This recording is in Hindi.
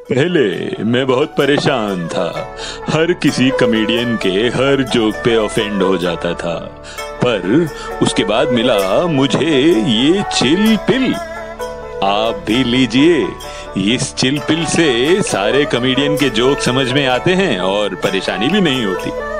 पहले मैं बहुत परेशान था। हर किसी कॉमेडियन के हर जोक पे ऑफेंड हो जाता था। पर उसके बाद मिला मुझे ये चिल पिल। आप भी लीजिए। इस चिल पिल से सारे कॉमेडियन के जोक समझ में आते हैं और परेशानी भी नहीं होती।